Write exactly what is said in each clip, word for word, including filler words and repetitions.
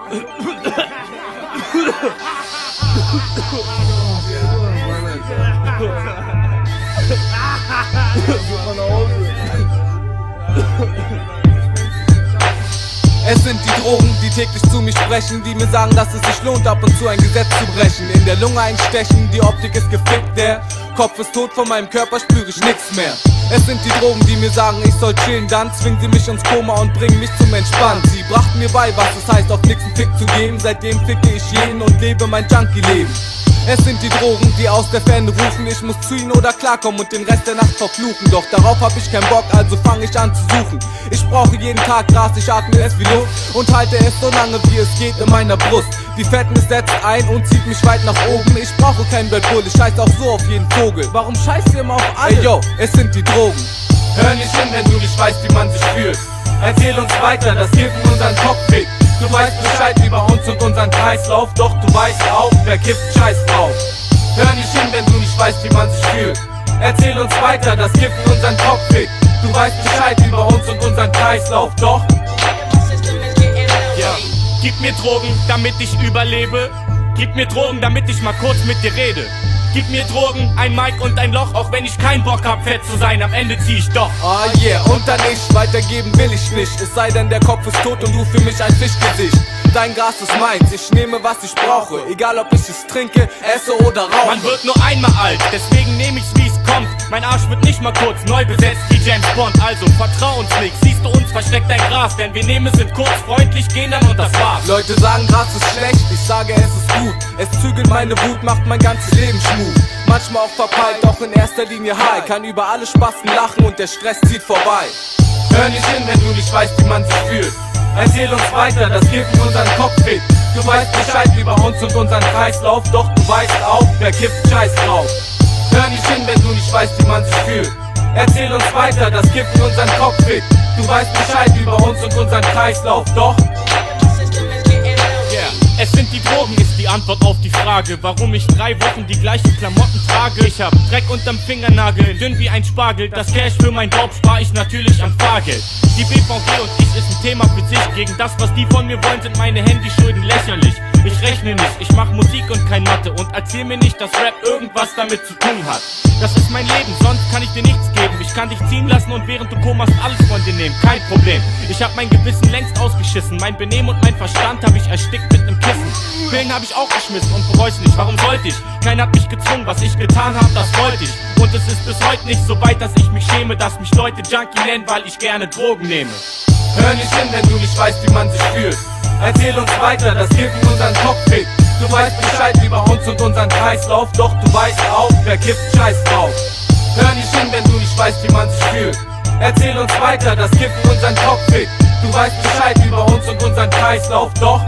Es sind die Drogen, die täglich zu mir sprechen, die mir sagen, dass es sich lohnt, ab und zu ein Gesetz zu brechen. In der Lunge einstechen, die Optik ist gefickt, der Kopf ist tot, von meinem Körper spüre ich nix mehr. Es sind die Drogen, die mir sagen, ich soll chillen, dann zwingen sie mich ins Koma und bringen mich zum Entspannen. Sie brachten mir bei, was es heißt, auf nix einen Fick zu geben. Seitdem ficke ich jeden und lebe mein Junkie-Leben. Es sind die Drogen, die aus der Ferne rufen, ich muss zu ihnen oder klarkommen und den Rest der Nacht verfluchen. Doch darauf hab ich keinen Bock, also fang ich an zu suchen. Ich brauche jeden Tag Gras, ich atme es wie Luft und halte es so lange wie es geht in meiner Brust. Die Fettnis setzt ein und zieht mich weit nach oben. Ich brauche keinen Red Bull, ich scheiß auch so auf jeden Vogel. Warum scheißt ihr immer auf alle? Ey yo, es sind die Drogen. Hör nicht hin, wenn du nicht weißt, wie man sich fühlt. Erzähl uns weiter, das Gift in unseren Kopf fickt. Du weißt Bescheid über uns und unseren Kreislauf, doch du weißt auch, wer kifft, scheiß drauf. Hör nicht hin, wenn du nicht weißt, wie man sich fühlt. Erzähl uns weiter, das Gift in unseren Kopf fickt. Du weißt Bescheid über uns und unseren Kreislauf, doch ja. Gib mir Drogen, damit ich überlebe. Gib mir Drogen, damit ich mal kurz mit dir rede. Gib mir Drogen, ein Mic und ein Loch, auch wenn ich keinen Bock hab, fett zu sein, am Ende zieh ich doch. Ah oh yeah, und dann ich, weitergeben will ich nicht. Es sei denn, der Kopf ist tot und du für mich ein Fischgesicht. Dein Gras ist meins, ich nehme was ich brauche. Egal ob ich es trinke, esse oder rauche. Man wird nur einmal alt, deswegen nehm ich's wie's kommt. Mein Arsch wird nicht mal kurz neu besetzt wie James Bond. Also vertrau uns nicht, siehst du uns, versteck dein Gras. Denn wir nehmen es in kurz, freundlich, gehen dann und das war's. Leute sagen, Gras ist schlecht, ich sage, es ist gut. Es zügelt meine Wut, macht mein ganzes Leben schmut. Manchmal auch verpeilt, doch in erster Linie high. Kann über alle Spasten lachen und der Stress zieht vorbei. Hör nicht hin, wenn du nicht weißt, wie man sich fühlt. Erzähl uns weiter, das Gift in unseren Kopf fickt. Du weißt Bescheid über uns und unseren Kreislauf, doch du weißt auch, wer kifft, scheiß drauf. Hör nicht hin, wenn du nicht weißt, wie man sich fühlt. Erzähl uns weiter, das Gift in unseren Kopf fickt. Du weißt Bescheid über uns und unseren Kreislauf, doch es sind die Drogen, ist die Antwort auf die Frage, warum ich drei Wochen die gleichen Klamotten trage. Ich hab Dreck unterm Fingernagel, dünn wie ein Spargel. Das Cash für mein Job spar ich natürlich am Fahrgeld. Die B V G und ich ist ein Thema für sich. Gegen das, was die von mir wollen, sind meine Handyschulden lächerlich. Ich rechne nicht, ich mach Musik und kein Mathe. Und erzähl mir nicht, dass Rap irgendwas damit zu tun hat. Das ist mein Leben, sonst kann ich dir nichts geben. Ich kann dich ziehen lassen und während du kommst alles von dir nehmen, kein Problem. Ich hab mein Gewissen längst ausgeschissen. Mein Benehmen und mein Verstand hab ich erstickt mit nem Kissen. Pillen hab ich auch geschmissen und bereu's nicht, warum sollte ich? Keiner hat mich gezwungen, was ich getan hab, das wollte ich. Und es ist bis heute nicht so weit, dass ich mich schäme, dass mich Leute Junkie nennen, weil ich gerne Drogen nehme. Hör nicht hin, wenn du nicht weißt, wie man sich fühlt. Erzähl uns weiter, das Gift in unseren Kopf fickt. Du weißt Bescheid über uns und unseren Kreislauf, doch du weißt auch, wer kifft, scheiß drauf. Hör nicht hin, wenn du nicht weißt, wie man sich fühlt. Erzähl uns weiter, das Gift in unseren Kopf fickt. Du weißt Bescheid über uns und unseren Kreislauf, doch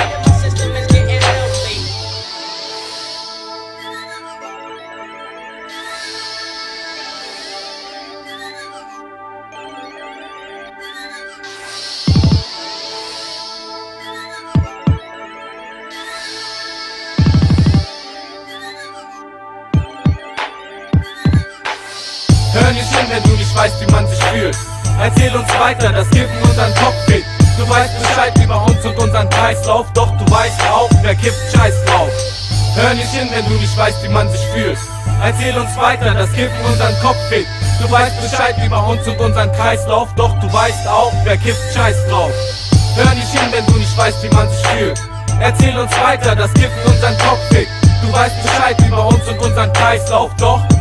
hör nicht hin, wenn du nicht weißt, wie man sich fühlt. Erzähl uns weiter, das Gift in unseren Kopf fickt. Du weißt Bescheid über uns und unseren Kreislauf, doch du weißt auch, wer kifft, scheiß drauf. Hör nicht hin, wenn du nicht weißt, wie man sich fühlt. Erzähl uns weiter, das Gift in unseren Kopf fickt. Du weißt Bescheid über uns und unseren Kreislauf, doch du weißt auch, wer kifft, scheiß drauf. Hör nicht hin, wenn du nicht weißt, wie man sich fühlt. Erzähl uns weiter, das Gift in unseren Kopf fickt. Du weißt Bescheid über uns und unseren Kreislauf, doch